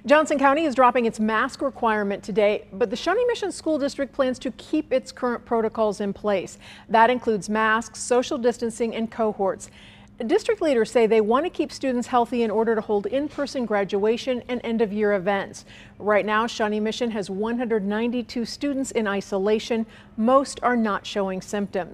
Johnson County is dropping its mask requirement today, but the Shawnee Mission School District plans to keep its current protocols in place. That includes masks, social distancing, and cohorts. District leaders say they want to keep students healthy in order to hold in-person graduation and end-of-year events. Right now, Shawnee Mission has 192 students in isolation. Most are not showing symptoms.